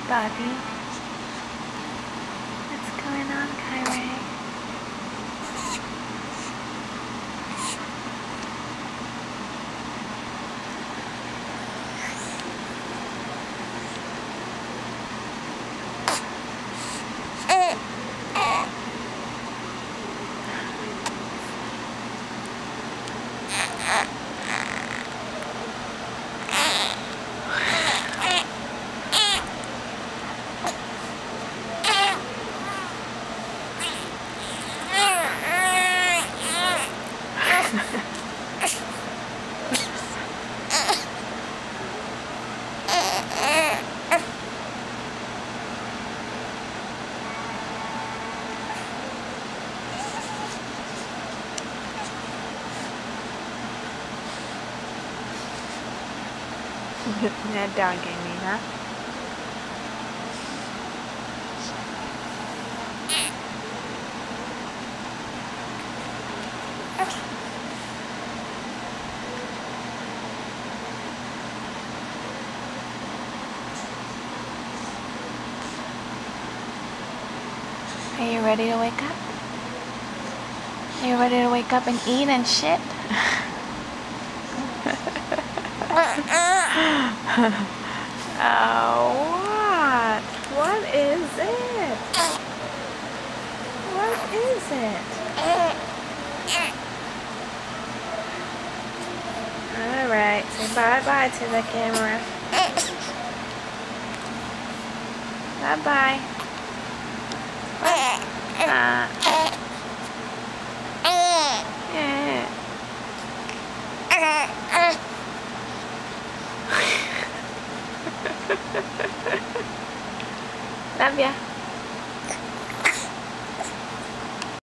Bobby. What's going on, Kyrie? That dog gave me, huh? Are you ready to wake up? Are you ready to wake up and eat and shit? Oh, what? What is it? What is it? Alright, say bye-bye to the camera. Bye-bye. Love ya.